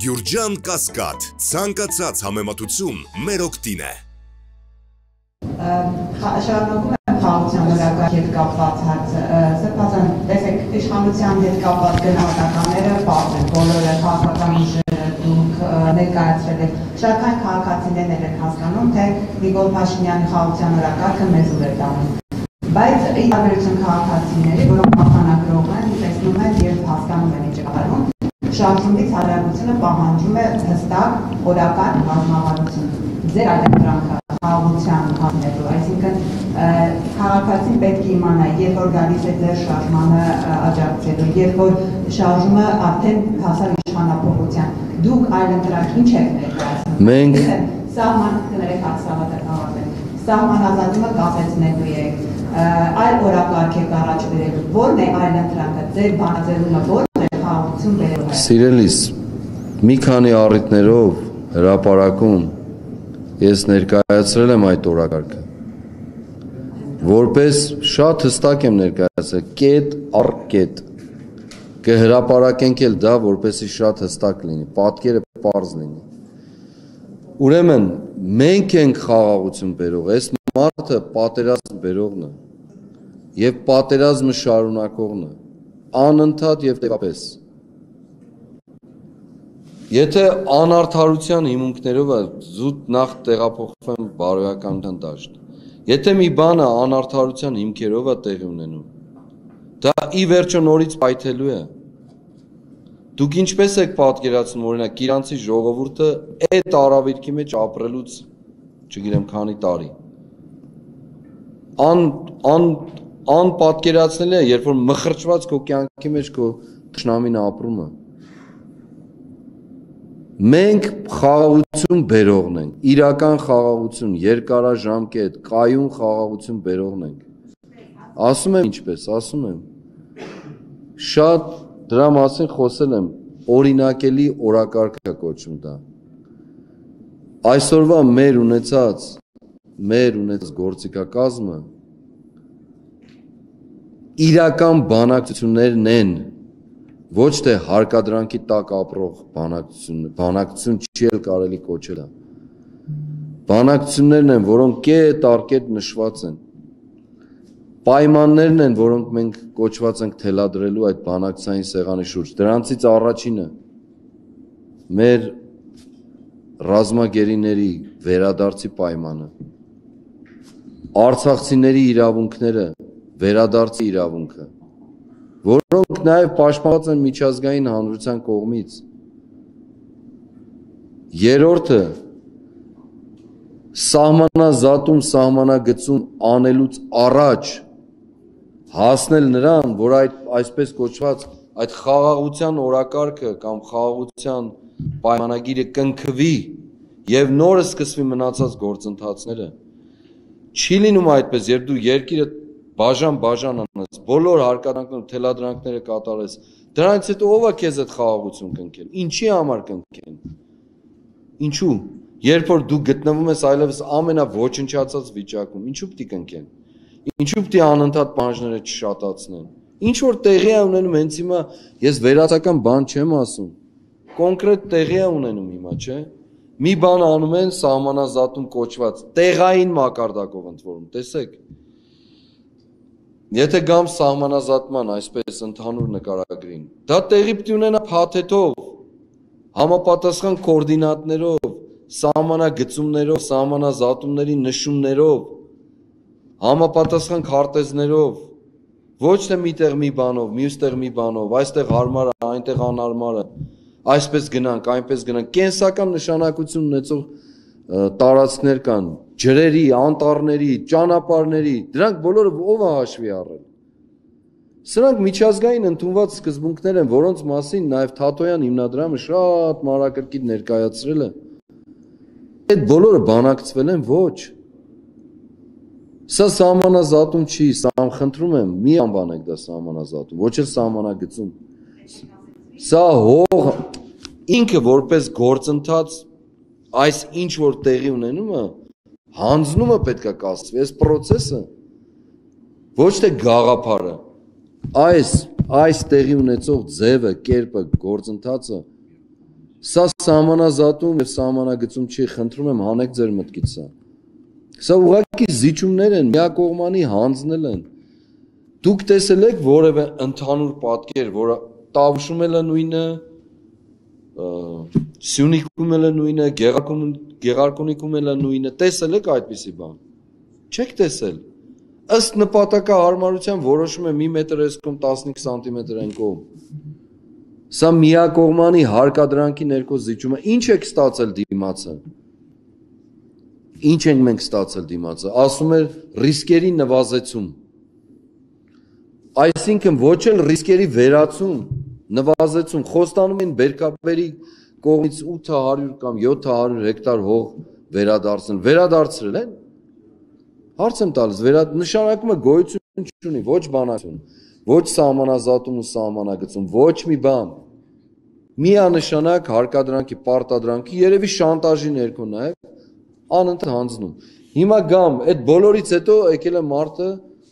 Գյուրջան Կասկադ, ցանկացած համեմատություն մեր օգտին է։ Շարունակում եմ խաղաղության օրակարգի հետ կապված հարցը։ Սրբազան, տեսեք, իշխանության հետ կապված գնահատականները պարզ են, բոլորը քաղաքական ուժերը դուք ներկայացրել եք։ Շարքային քաղաքացիներն են հասկանում, թե Նիկոլ Փաշինյանի խաղաղության օրակարգը մեզ ուր է տանում։ Բայց ի տարբերություն քաղաքացիների, որոնք ախանագրող են, տեսնում են եւ հասկանում են ինչ է արվում, շարժումից հարաբերությունը պահանջում է հստակ օրական ռազմավարություն։ Ձեր այլընտրանքը խաղաղության հանելու, այսինքն քաղաքացին պետք է իմանա, երբ որ գալիս է ձեր շարժմանը աջակցելու, երբ որ շարժումը արդեն հասավ իշխանափոխության, դուք այլընտրանք ինչ եք ներկայացնում։ Մենք սահման կներեք հակսավատական սահմանազատումը կասեցնելու եք, այլ օրակարգ եք առաջ բերելու, ո՞րն է այլընտրանքը, ձեր բանաձևումը ո՞րն է խաղաղություն բերելու։ Սիրելիս, մի քանի առիթներով հրապարակում ես ներկայացրել եմ այդ օրակարգը, որպես շատ հստակ եմ ներկայացրել, կետ առ կետ, կհրապարակենք էլ դա, որպեսի շատ հստակ լինի, պատկերը պարզ լինի։ Ուրեմն, մենք ենք խաղաղություն բերող, այս մարդը պատերազմ բերողն է և պատերազմը շարունակողն է, անընդհատ և տևապես։ Եթե անարդարության հիմունքներով է, զուտ նախ տեղափոխվեմ բարոյականության դաշտ։ Եթե մի բանը անարդարության հիմքերով է տեղի ունենում, դա ի վերջո նորից պայթելու է։ Դուք ինչպես եք պատկերացնում, օրինակ, իրանցի ժողովուրդը այդ արավիրքի մեջ ապրելուց, չգիտեմ քանի տարի։ Անպատկերացնելի է, երբ որ մխրճված քո կյանքի մեջ քո թշնամին ապրում է։ Մենք խաղաղություն բերողն ենք, իրական խաղաղություն, երկարաժամկետ, կայուն խաղաղություն բերողն ենք։ Ասում եմ ինչպես, ասում եմ։ Շատ դրա մասին խոսել եմ, օրինակելի օրակարգ է կոչվում դա։ Այսօրվա մեր ունեցած գործիքակազմը իրական բանակցություններն են, ոչ թե հարկադրանքի տակ ապրող բանակցություն չի էլ կարելի կոչել։ Բանակցություններն են, որոնք կետ առ կետ նշված են։ Պայմաններն են, որոնք մենք կոչված ենք թելադրելու այդ բանակցային սեղանի շուրջ։ Դրանցից առաջինը մեր ռազմագերիների վերադարձի պայմանը, արցախցիների իրավունքները, վերադարձի իրավունքը, որոնք նաև պաշտպանված են միջազգային հանրության կողմից։ Երրորդը սահմանազատում, սահմանագծում անելուց առաջ հասնել նրան, որ այսպես կոչված այդ խաղաղության օրակարգը կամ խաղաղության պայմանագիրը կնքվի եւ նորը սկսվի մնացած գործընթացները։ Չի լինում այդպես, երբ դու երկիրը բաժան անես, բոլոր հարկադրանքները, թելադրանքները կատարես, դրանից հետո ով է քեզ այդ խաղաղություն կնքել, ինչի համար կնքեն, ինչու, երբ որ դու գտնվում ես այլևս ամենաոչնչացած վիճակում, ինչու պիտի կնքեն, ինչու պիտի անընդհատ պահանջները չշատացնեն, ինչ որ տեղի է ունենում հենց հիմա, ես վերացական բան չեմ ասում, կոնկրետ տեղի է ունենում հիմա, չէ, մի բան անում են սահմանազատում կոչված, տեղային մակարդակով ընդ որում, տեսեք, եթե գամ սահմանազատման այսպես ընդհանուր նկարագրին, դա տեղի պիտի ունենա փաթեթով, համապատասխան կոորդինատներով, սահմանագծումներով, սահմանազատումների նշումներով, համապատասխան քարտեզներով, ոչ թե միտեղ մի բանով, մյուստեղ մի բանով, այստեղ հարմար է, այնտեղ անհարմար է, այսպես գնանք, այնպես գնանք, կենսական նշանակություն ունեցող տարածքներ կան, ջրերի, անտառների, ճանապարհների, դրանք բոլորը ով է հաշվի առել։ Սրանք միջազգային ընդունված սկզբունքներ են, որոնց մասին նաև Թաթոյան հիմնադրամը շատ մանրակրկիտ ներկայացրել է։ Այդ բոլորը բանակցվել են, ոչ։ Սա սահմանազատում չի, խնդրում եմ, մի անվանեք դա սահմանազատում, ոչ էլ սահմանագծում։ Սա հող ինքը որպես գործընթաց այս ինչ որ տեղի ունենումը, հանձնումը պետք է կազմվի, այս պրոցեսը, ոչ թե գաղափարը, այս տեղի ունեցող ձևը, կերպը, գործընթացը Սա սահմանազատում եւ սահմանագծում չի, խնդրում եմ հանեք ձեր մտքից սա։ Սա ուղղակի զիջումներ են, միակողմանի հանձնել են։ Դուք տեսել եք որևէ ընդհանուր պատկեր, որը Տավուշում էլ է նույնը, Սյունիքում էլ է նույնը, Գեղարքունիքում էլ է նույնը, տեսել եք այդպիսի բան։ Չեք տեսել։ Ըստ նպատակահարմարության որոշում է 1 մետր էսկում 15 սանտիմետր են կողմ։ Սա միակողմանի հարկադրանքի ներքո զիջումը։ Ինչ եք ստացել դիմացը։ Ինչ ենք մենք ստացել դիմացը։ Ասում էր ռիսկերի նվազեցում։ Այսինքն ոչ էլ ռիսկերի վերացում, նվազեցում, խոստանում են բերքաբերի կողմից 800 կամ 700 հեկտար հող վերադարձրել են։ Հարց եմ տալիս, նշանակում է գոյություն չունի, ոչ բանակցություն, ոչ սահմանազատում ու սահմանագծում, ոչ մի բան։ Միանշանակ հարկադրանքի, պարտադրանքի, երևի շանտաժի ներքո նաև անընդհատ հանձնում։ Հիմա գամ, այդ բոլորից հետո եկել է մարդը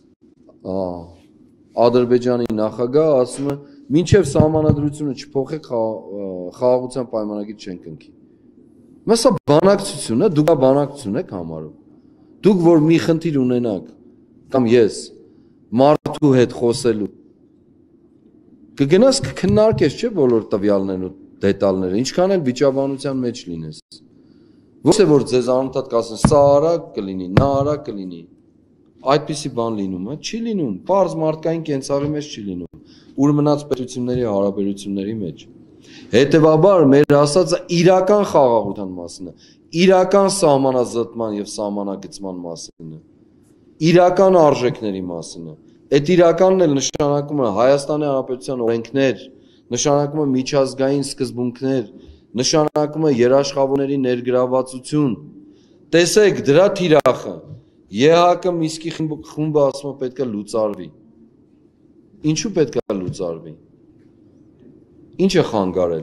Ադրբեջանի նախագահ, ասում է, մինչև սահմանադրությունը չփոխեք, խաղաղության պայմանագիր չենք կնքի։ Սա բանակցություն է, դուք բանակցություն եք համարում։ Դուք որ մի խնդիր ունենաք, կամ ես, մարդու հետ խոսելու, կգնաս կքննարկես, չէ՞ բոլոր տվյալներն ու դետալները, ինչքան էլ վիճաբանության մեջ լինես։ Ոչ թե որ ձեզ անընդհատ կասեն, սա արագ կլինի, նա արագ կլինի։ Այդպիսի բան լինում է, չի լինում, պարզ մարդկային կենցաղի մեջ չի լինում, ուր մնաց պետությունների հարաբերությունների մեջ։ Հետևաբար մեր ասածը իրական խաղաղության մասին է, իրական սահմանազատման եւ սահմանագծման մասին է, իրական արժեքների մասին է։ Այդ իրականն էլ նշանակում է Հայաստանի Հանրապետության օրենքներ, նշանակում է միջազգային սկզբունքներ, նշանակում է երաշխավորների ներգրավվածություն։ Տեսեք դրա թիրախը։ ԵՀԿ Միսկի խումբը ասում է պետք է լուծարվի։ Ինչու պետք է լուծարվի։ Ինչ է խանգարել։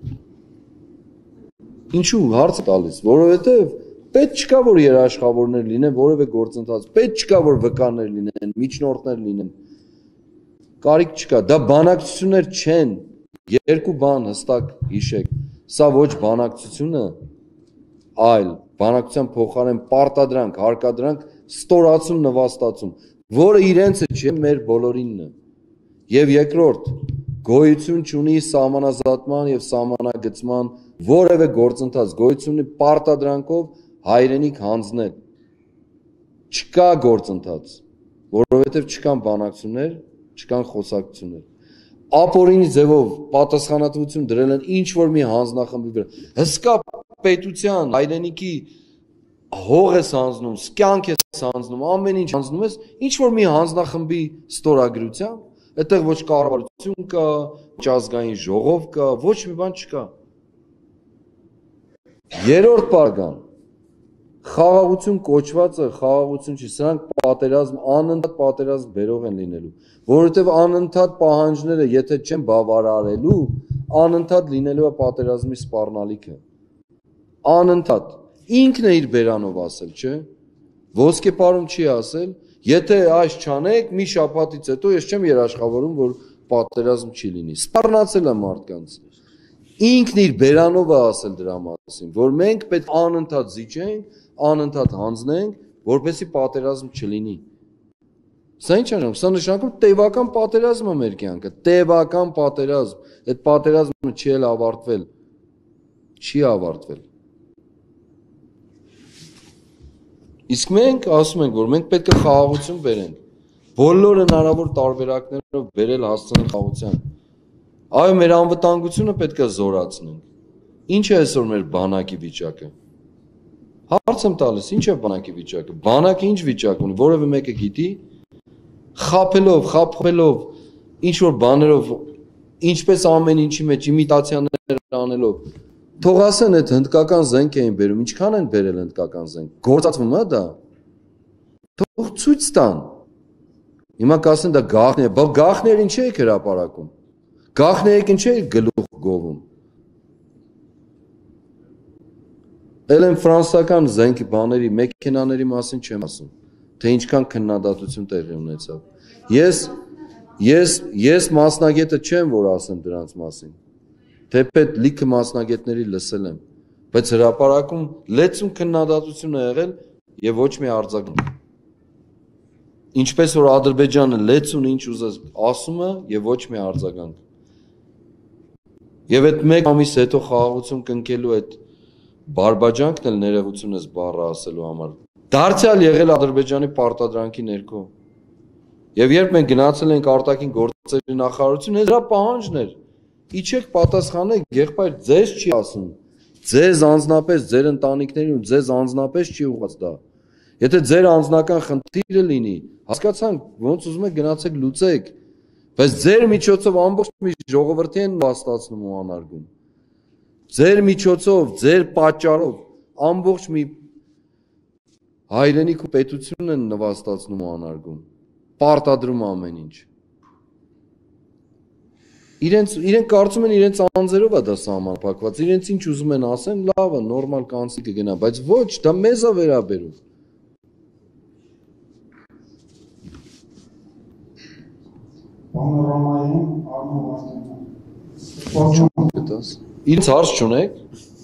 Ինչու հարց տալիս, որովհետև պետք չկա որ երաշխավորներ լինեն, որևէ գործընթաց, պետք չկա որ վկաներ լինեն, միջնորդներ լինեն։ Կարիք չկա, դա բանակցություններ չեն։ Երկու բան հստակ հիշեք։ Սա ոչ բանակցություն է, այլ բանակցության փոխարեն պարտադրանք, հարկադրանք, ստորացում, նվաստացում, որը իրենցը չէ, մեր բոլորինն է։ Եվ երկրորդ, գոյություն չունի սահմանազատման եւ սահմանագծման որևէ գործընթաց, գոյություն ունի պարտադրանքով հայրենիք հանձնել։ Չկա գործընթաց, որովհետեւ չկան բանակցություններ, չկան խոսակցություններ։ Ապօրինի ձևով պատասխանատվություն դրել են ինչ որ մի հանձնախմբի վրա։ Հսկա պետության հայրենիքի հող ես հանձնում, կյանք ես հանձնում, ամեն ինչ հանձնում ես, ինչ որ մի հանձնախմբի ստորագրությամբ, այդտեղ ոչ կառավարություն կա, ոչ ազգային ժողով կա, ոչ մի բան չկա։ Երրորդ բարգան, խաղաղություն կոչվածը խաղաղություն չի, սրանք պատերազմ, անընդհատ պատերազմ բերող են լինելու, որովհետև անընդհատ պահանջները, եթե չեն բավարարելու, անընդհատ լինելու է պատերազմի սպառնալիքը։ Անընդհատ, ինքն է իր բերանով ասել, չէ՞։ Ոսկեպարում չի ասել, եթե այս չանեք, մի շաբաթից հետո ես չեմ երաշխավորում, որ պատերազմ չի լինի։ Սպառնացել է մարդկանց։ Ինքն իր բերանով է ասել դրա մասին, որ մենք պետք անընդհատ զիջենք, անընդհատ հանձնենք, որպեսզի պատերազմ չլինի։ Սա ինչ է նշանակում։ Սա նշանակում տևական պատերազմ է մեր կյանքը, տևական պատերազմ։ Այդ պատերազմը չի էլ ավարտվել։ Չի ավարտվել։ Իսկ մենք ասում ենք, որ մենք պետք է խաղաղություն բերենք։ Բոլոր հնարավոր տարբերակներով բերել հասցնել խաղաղության։ Այո, մեր անվտանգությունը պետք է զորացնենք։ Ինչ է այսօր մեր բանակի վիճակը։ Հարց եմ տալիս, ինչ է բանակի վիճակը։ Բանակը ինչ վիճակ ունի, որևէ մեկը գիտի։ Խաբելով, ինչ որ բաներով, ինչպես ամեն ինչի մեջ իմիտացիաներ անելով։ Թող ասեն այդ հնդկական զենք էին բերում, ինչքան են բերել հնդկական զենք։ Գործածվում է դա։ Թող ցույց տան։ Հիմա կասեն դա գաղտնի է, բայց գաղտնիեր ինչ եք հրապարակում։ Գաղտնիեք ինչ եք գլուխ գովում։ Էլ են ֆրանսական զենքի բաների, մեքենաների մասին չեմ ասում, թե ինչքան քննադատություն տեղի ունեցավ։ Ես մասնագետը չեմ, որ ասեմ դրանց մասին։ թեպետ լիքը մասնագետների լսել եմ, բայց հրապարակում լեցուն քննադատություն է եղել եւ ոչ մի արձագանք։ Ինչպես որ Ադրբեջանը լեցուն ինչ ուզես ասում է եւ ոչ մի արձագանք։ Եվ այդ մեկ ամիս հետո խաղաղություն կնքելու այդ բարբաջանքն էլ ներողություն ես բառը ասելու համար։ Դարձյալ եղել Ադրբեջանի պարտադրանքի ներքո։ Եվ երբ մենք գնացել ենք արտաքին գործերի նախարարություն, դրա պահանջն էր։ Իջեք պատասխանեք, եղբայր, ձեզ չի ասում։ Ձեզ անձնապես, ձեր ընտանիքներին ու ձեզ անձնապես չի ուղղված դա։ Եթե ձեր անձնական խնդիրը լինի, հասկացանք, ոնց ուզում եք գնացեք լուծեք, բայց ձեր միջոցով ամբողջ մի ժողովրդի են վաստացնում ու անարգում։ Ձեր միջոցով, ձեր պատճառով ամբողջ մի հայրենիք ու պետություն են նվաստացնում ու անարգում, պարտադրում ամեն ինչ։ Իրենք կարծում են իրենց անձերով է դա սահմանափակված, իրենց ինչ ուզում են ասեն, լավ է, նորմալ կանցի կգնա, բայց ոչ, դա մեզ է վերաբերում։ Պանորամայում Արմեն Վարդանյան։ Ինձ հարց չունեք։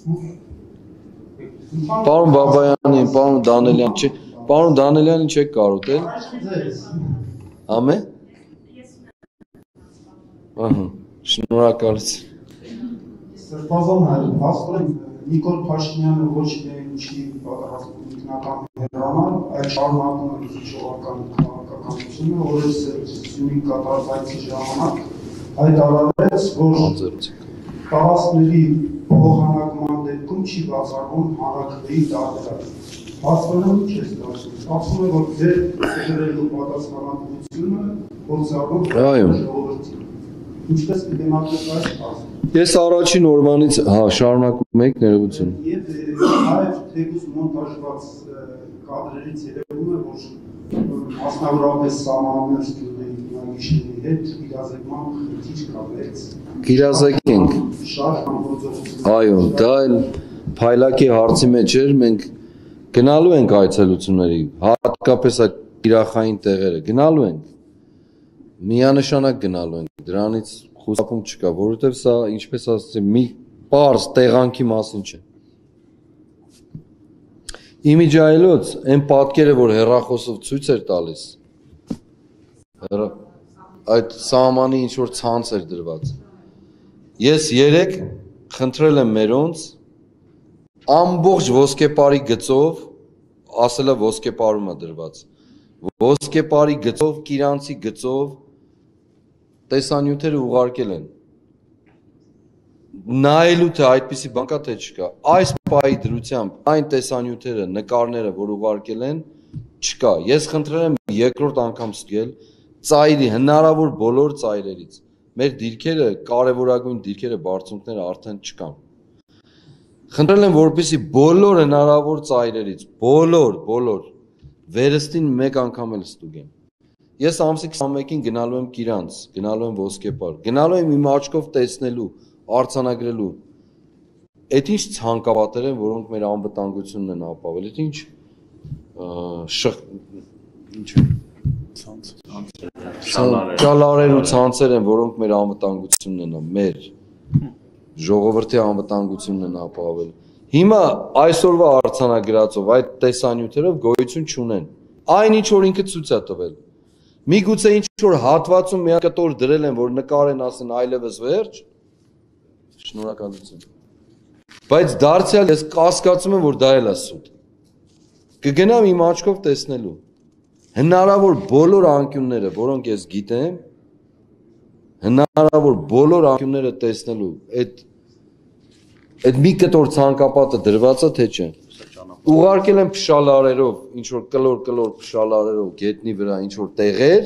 Պարոն Բաբայանին, պարոն Դանելյանին չեք կարոտել։ Ամե։ Ահա, շնորհակալություն։ Սրբազան հայր, փաստորեն Նիկոլ Փաշինյանը ոչ միայն չի պատրաստվում ինքնական հեռանալ, այլ շարունակում է ժողովրդական քաղաքականությունը, որը Սյունիք կատարածքի ժամանակ հայտարարեց, որ տարածքների փոխանակման դեպքում չի բացառվում հանրաքվեի տարբերակ։ Փաստորեն չես դարձնում։ Ասում է, որ ձեր դրելու պատասխանատվությունը փորձառում ժողովրդին։ Ինչպես կդեմokratiz այս փաստը։ Ես առաջին օրվանից, շարունակում եք ներողություն։ Եվ հայր թեկուզ մոնտաժված կադրերից երևում է, որ մասնավորապես սահմանամերձ գյուղերի հետ իրազեկման խնդիր կա մեծ։ Կիրազեկենք։ Շատ ամբողջովին։ Այո, դա էլ փայլակի հարցի մեջ էր, մենք գնալու ենք այցելությունների, հատկապես այդ իրախային տեղերը, գնալու ենք։ Միանշանակ գնալու ենք, դրանից խուսափում չկա, որովհետև սա, ինչպես ասացի, մի պարզ տեղանքի մասին չէ։ Իմիջայելոց, այն պատկերը, որ հեռախոսով ցույց էր տալիս, այդ սահմանի ինչ-որ ցանց էր դրված։ Ես երեք խնդրել եմ մերոնց, ամբողջ ոսկեպարի գծով, ասելը ոսկեպարում է դրված, ոսկեպարի գծով, կիրանցի գծով, տեսանյութերը ուղարկել են, նայելու թե այդպիսի բան կա թե չկա, այս պահի դրությամբ այն տեսանյութերը, նկարները, որ ուղարկել են, չկա, ես խնդրել եմ երկրորդ անգամ ստուգել, ծայրի, հնարավոր բոլոր ծայրերից, մեր դիրքերը, կարևորագույն դիրքերը, բարձունքները արդեն չկան, խնդրել եմ, որպեսզի բոլոր հնարավոր ծայրերից, բոլոր, վերստին մեկ անգամ էլ ստուգեմ, ես ամսի 21-ին գնալու եմ Կիրանց, գնալու եմ Ոսկեպար, գնալու եմ իմ աչքով տեսնելու, արձանագրելու, այդ ինչ ցանկապատեր են, որոնք մեր անվտանգությունն են ապահովել, այդ ինչ ճալարեր ու ցանցեր են, որոնք մեր անվտանգությունն են, մեր ժողովրդի անվտանգությունն են ապահովել։ Հիմա այսօրվա արձանագրածով այդ տեսանյութերով գոյություն չունեն։ Այն ինչ որ ինքը ցույց է տվել։ Միգուցե ինչ որ հատվածում մի կտոր դրել են, որ նկարեն ասեն այլևս վերջ։ Շնորհակալություն։ Բայց դարձյալ ես կասկածում եմ, որ դա էլ է սուտ։ Կգնամ իմ աչքով տեսնելու։ Հնարավոր բոլոր անկյունները, որոնք ես գիտեմ, հնարավոր բոլոր անկյունները տեսնելու, այդ մի կտոր ցանկապատը դրված է թե չէ։ Ուղարկել եմ փշալարերով, ինչ որ կլոր փշալարերով գետնի վրա ինչ որ տեղեր,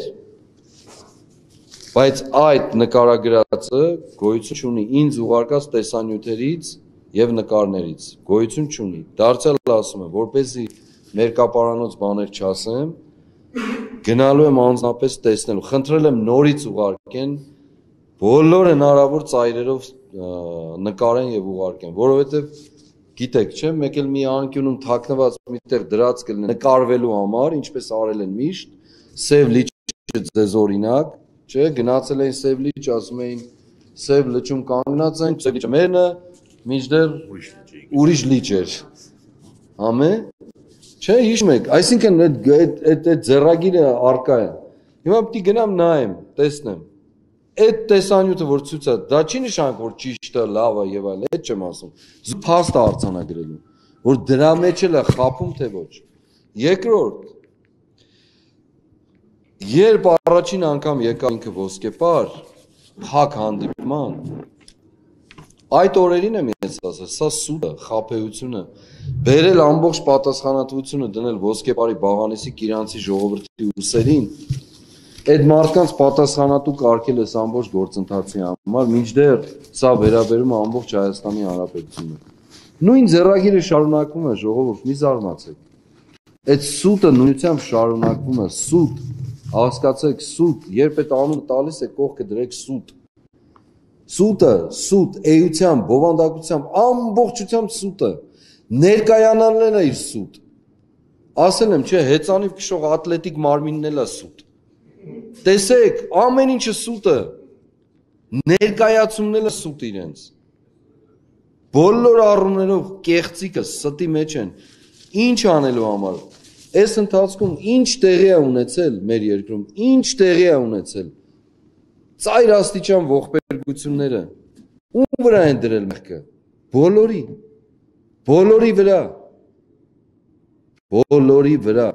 բայց այդ նկարագրածը գոյություն չունի ինձ ուղարկած տեսանյութերից եւ նկարներից, գոյություն չունի։ Դարձյալ ասում եմ, որպեսզի ներկապարանոց բաներ չասեմ, գնալու եմ անձնապես տեսնելու, խնդրել եմ նորից ուղարկեն, բոլոր հնարավոր ծայրերով նկարեն եւ ուղարկեն, որովհետեւ գիտեք, չէ՞, մեկ էլ մի անկյունում թաքնված միտեղ դրած կլինի նկարվելու համար, ինչպես արել են միշտ, սև լիճը ձեզ օրինակ, չէ՞, գնացել էին սև լիճ, ասում էին սև լճում կանգնած ենք, սև լիճը մերն է, մինչդեռ ուրիշ լիճ էր։ Ամե։ Չէ, հիշում եք, այսինքն այդ ձեռագիրը արկա է։ Հիմա պետք է գնամ նայեմ, տեսնեմ։ Այդ տեսանյութը որ ցույց է, դա չի նշանակում որ ճիշտ է, լավ է եւ այլ, այդ չեմ ասում։ Զուտ փաստ արձանագրելու, որ դրա մեջ էլ է խափում թե ոչ։ Երկրորդ, երբ առաջին անգամ եկա ինքը ոսկեպար, փակ հանդիպման, այդ օրերին եմ ես ասել, սա սուտը, խափեությունը, բերել ամբողջ պատասխանատվությունը դնել ոսկեպարի Բաղանիսի Կիրանցի ժողովրդի ուսերին, այդ մարդկանց պատասխանատու կարգել ես ամբողջ գործընթացի համար, մինչդեռ սա վերաբերում է ամբողջ Հայաստանի Հանրապետությունը։ Նույն ձեռագիրը շարունակվում է, ժողովուրդ, մի զարմացեք։ Այդ սուտը նույնությամբ շարունակվում է, սուտ, հասկացեք, սուտ, երբ այդ անունը տալիս է կողքը դրեք սուտ։ Սուտը, սուտ, էությամբ, բովանդակությամբ, ամբողջությամբ սուտը, ներկայանալն է իր սուտ։ Ասել եմ, չէ, հեծանիվ քշող ատլետիկ մարմինն էլ է սուտ։ Տեսեք, ամեն ինչը սուտ է, ներկայացումն էլ է սուտ իրենց։ Բոլոր առումներով կեղծիկը ստի մեջ են, ինչ անելու համար, այս ընթացքում ինչ տեղի է ունեցել մեր երկրում, ինչ տեղի է ունեցել, ծայր աստիճան ողբերգությունները, ում վրա են դրել մեղքը, բոլորի վրա,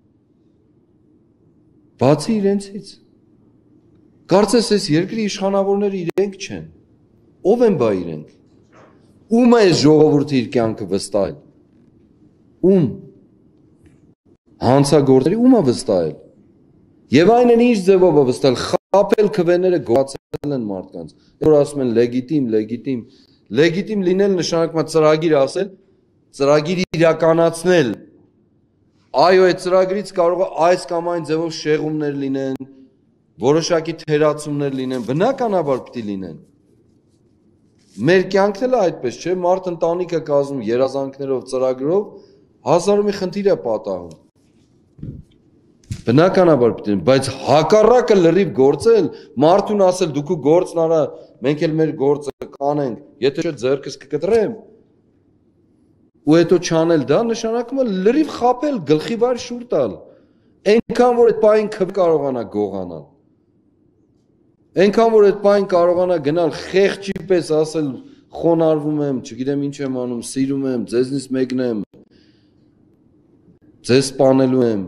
բացի իրենցից, կարծես այս երկրի իշխանավորները իրենք չեն, ով են բա իրենք, ում է այս ժողովուրդը իր կյանքը վստահել, ում, հանցագործների ում է վստահել, և այն են ինչ ձևով է վստահել, խապել քվեները գոհացել են մարդկանց, որ ասում են լեգիտիմ լինել նշանակում է ծրագիր ասել, ծրագիր իրականացնել, այո, այդ ծրագրից կարող է այս կամ այն ձևով շեղումներ լինեն, որոշակի թերացումներ լինեն, բնականաբար պիտի լինեն։ Մեր կյանքն էլ այդպես չէ, մարդ ընտանիք է կազմում երազանքներով, ծրագրով, հազարումի խնդիր է պատահում։ Բնականաբար պիտի լինեն, բայց հակառակը լրիվ գործել, մարդուն ասել դու քո գործն արա, մենք էլ մեր գործը կանենք, եթե չէ ձեռքս կկտրեմ, ու հետո չանել դա նշանակում է լրիվ խապել, գլխի վայր շուր տալ, այնքան որ այդ պահին կարողանա գողանալ, այնքան որ այդ պահին կարողանա գնալ խեղճի պես ասել խոնարհվում եմ, չգիտեմ ինչ եմ անում, սիրում եմ, ձեզնից մեկն եմ, ձեզ սպանելու եմ։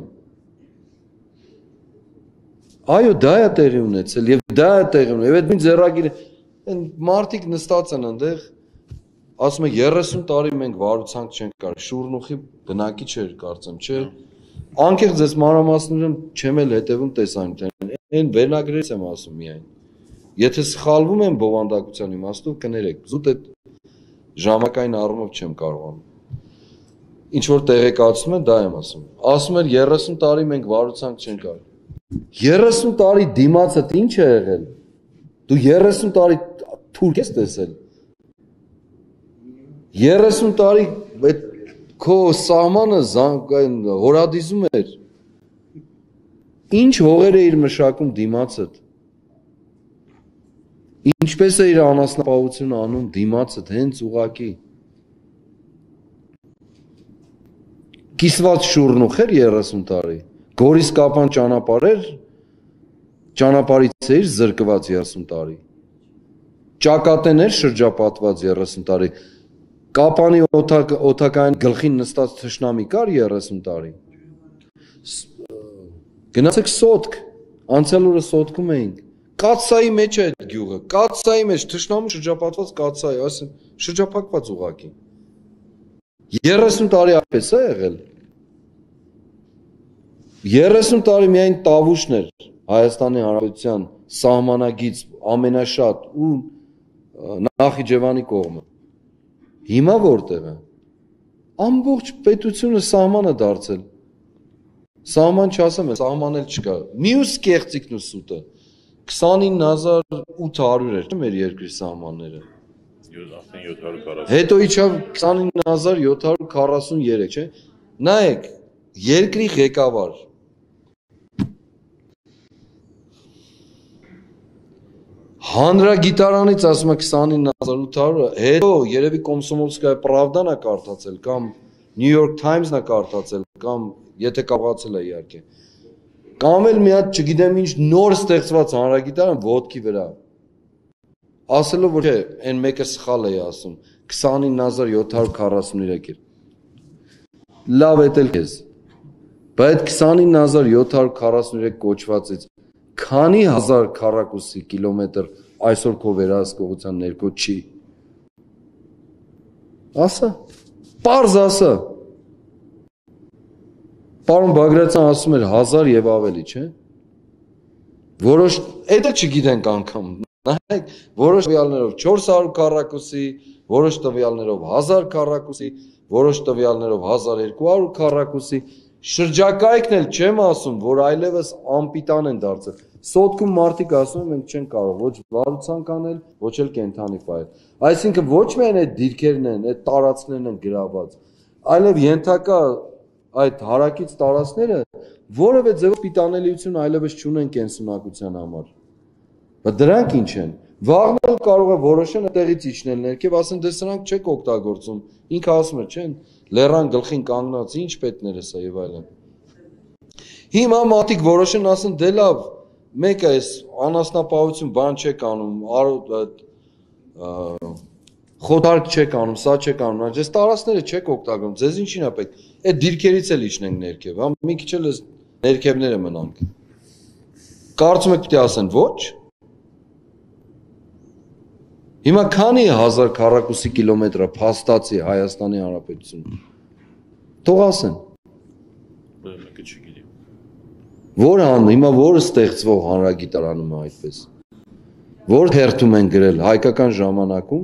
Այո, դա է տեղի ունեցել եւ դա է տեղի ունեցել։ Եվ այդ նույն ձեռագիրը մարդիկ նստած են այնտեղ, ասում են 30 տարի մենք վարուցանք չենք կարել, շուրնուխի բնակիչ էր կարծեմ, չէ։ Անկեղծ ձեզ մանրամասներում չեմ էլ հետևում տեսանյութերին, այն վերնագրերից եմ ասում միայն։ Եթե սխալվում եմ բովանդակության իմաստով կներեք, զուտ այդ ժամանակային առումով չեմ կարողանում։ Ինչ որ տեղեկացում են, դա եմ ասում։ Ասում են 30 տարի մենք վարուցանք չենք կարել։ 30 տարի դիմացդ ինչ է եղել։ Դու 30 տարի թուրք ես տեսել։ 30 տարի այդ քո սահմանը հորադիզում էր։ Ինչ հողեր է իր մշակում դիմացդ։ Ինչպես է իր անասնապահությունը անում դիմացդ հենց ուղակի։ Կիսված շուրնուխ էր 30 տարի։ Գորիս կապան ճանապարհից էր զրկված 30 տարի։ Ճակատեն էր շրջապատված 30 տարի։ Կապանի օթակային գլխին նստած թշնամի կար 30 տարի։ Գնացեք սոտք, անցյալ օրը սոտքում էինք։ Կացայի մեջ է այդ գյուղը, կացայի մեջ, թշնամու շրջապատված կացայի, ասեմ, շրջապատված ուղակի։ 30 տարի այդպես է եղել։ 30 տարի միայն Տավուշն էր Հայաստանի Հանրապետության սահմանագից ամենաշատ ու Նախիջևանի կողմը։ Հիմա որտեղ է։ Ամբողջ պետությունը սահման է դարձել։ Սահման չասեմ, սահման էլ չկա։ Մյուս կեղծիկն ու սուտը 29800 էր, մեր երկրի սահմանները։ 740։ Հետո իջավ 29743, չէ։ Նայեք, երկրի ղեկավար Հանրագիտարանից ասում է 29800, հետո երևի Կոմսոմոլսկայա Պրավդան է կարդացել կամ New York Times-ն է կարդացել կամ եթե կարողացել է իհարկե։ Կամ էլ մի հատ չգիտեմ ինչ նոր ստեղծված հանրագիտարան ոտքի վրա։ Ասելով որ չէ, այն մեկը սխալ է ասում, 29743 էր։ Լավ է դել քեզ։ Բայց 29743 կոչվածից քանի հազար քառակուսի կիլոմետր այսօր քո վերահսկողության ներքո չի։ Ասա, պարզ ասա։ Պարոն Բագրատյան ասում էր 1000 եւ ավելի, չէ՞։ Որոշ, դա չգիտենք անգամ։ Նայեք, որոշ տվյալներով 400 քառակուսի, որոշ տվյալներով 1000 քառակուսի, որոշ տվյալներով 1200 քառակուսի, շրջակայքն էլ չեմ ասում, որ այլևս անպիտան են դարձել։ Սոտքում մարդիկ ասում են մենք չենք կարող ոչ վարուցանք անել, ոչ էլ կենթանի ֆայլ։ Այսինքն ոչ միայն այդ դիրքերն են, այդ տարածքներն են գրաված, այլև ենթակա այդ հարակից տարածքները որևէ ձևով պիտանելիություն այլևս չունեն կենսունակության համար։ Բայց դրանք ինչ են։ Վաղն էլ կարող է որոշեն այդտեղից իջնել ներքև, ասեն դե սրանք չեք օգտագործում։ Ինքը ասում է, չեն, լեռան գլխին կանգնած, ինչ պետքներ է սա եւ այլն։ Հիմա մարդիկ որոշեն ասեն դե լավ, մեկը էս անասնապահություն բան չեք անում, խոթարկ չեք անում, սա չեք անում, այս տարածքները չեք օգտագործում, ձեզ ինչին է պետք։ Այդ դիրքերից էլ իջնենք ներքև, հա, մի քիչ էլ էս ներքևները մնանք։ Կարծում եք պիտի ասեն ոչ։ Հիմա քանի հազար քառակուսի կիլոմետրը փաստացի Հայաստանի Հանրապետություն։ Թող ասեն։ Մեկը չգիտի։ Որ հիմա որը ստեղծվող հանրագիտարանում է այդպես։ Որ թերթում են գրել հայկական ժամանակում։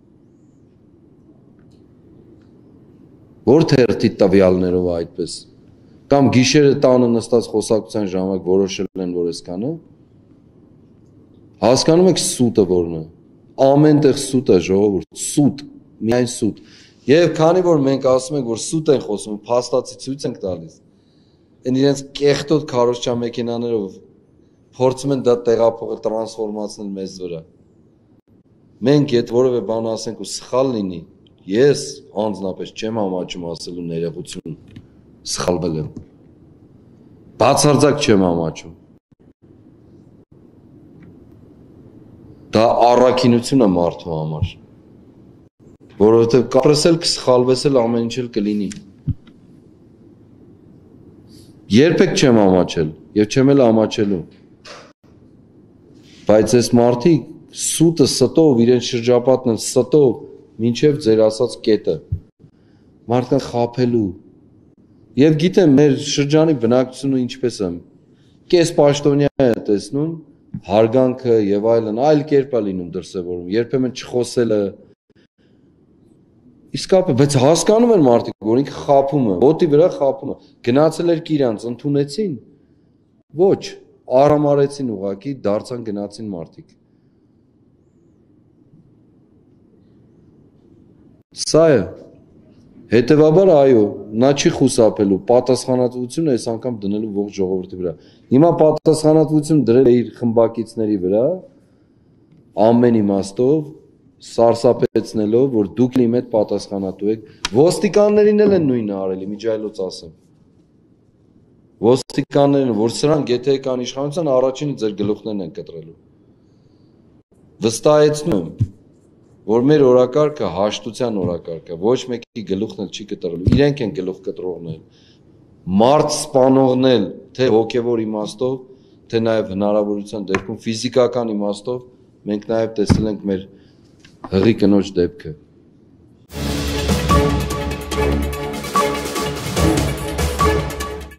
Որ թերթի տվյալներով է այդպես։ Կամ գիշերը տանը նստած խոսակցության ժամանակ որոշել են որ այսքանը։ Հասկանում եք սուտը որն է։ Ամենտեղ սուտ է ժողովուրդ, սուտ, միայն սուտ։ Եվ քանի որ մենք ասում ենք որ սուտ են խոսում, փաստացի ցույց ենք տալիս։ Այն իրենց կեղտոտ քարոզչա մեքենաներով փորձում են դա տեղափոխել, տրանսֆորմացնել մեզ վրա։ Մենք եթե որևէ բան ասենք ու սխալ լինի, ես անձնապես չեմ համաչում ասելու ներողություն, սխալվել եմ։ Բացարձակ չեմ համաչում։ Դա առաքինություն է մարդու համար, որովհետև կապրեսել կսխալվեսել ամեն ինչ էլ կլինի։ Երբեք չեմ ամաչել և չեմ էլ ամաչելու, բայց ես մարդիկ սուտը ստով, իրեն շրջապատն են ստով, մինչև ձեր ասած կետը, մարդկան խապելու, և գիտեմ մեր շրջանի բնակչությունը ինչպես եմ, կես պաշտոնյա է տեսնում, հարգանքը եւ այլն, այլ կերպ է լինում դրսևորում, երբեմն չխոսելը, իսկապես, բայց հասկանում են մարդիկ, որ ինքը խափում է, ոտի վրա խափում է, գնացել էր իրանց, ընդունեցին, ոչ, արամարեցին ուղղակի, դարձան գնացին մարդիկ։ Սա է, հետևաբար այո, նա չի խուսափելու, պատասխանատվությունը այս անգամ դնելու ողջ ժողովրդի վրա։ Հիմա պատասխանատվություն դրել է իր խմբակիցների վրա, ամեն իմաստով, սարսափեցնելով, որ դուք իմ հետ պատասխանատու եք, ոստիկաններին էլ են նույնը արել, իմիջայլոց ասեմ։ Ոստիկաններին, որ սրանք եթե կան իշխանության, առաջինը ձեր գլուխներն են կտրելու։ Վստահեցնում եմ, որ մեր օրակարգը հաշտության օրակարգ է, ոչ մեկի գլուխն էլ չի կտրելու, իրենք են գլուխ կտրողներ, մարդ սպանողնել, թե հոգևոր իմաստով, թե նաև հնարավորության դեպքում, ֆիզիկական իմաստով, մենք նաև տեսել ենք մեր հղի կնոջ դեպքը։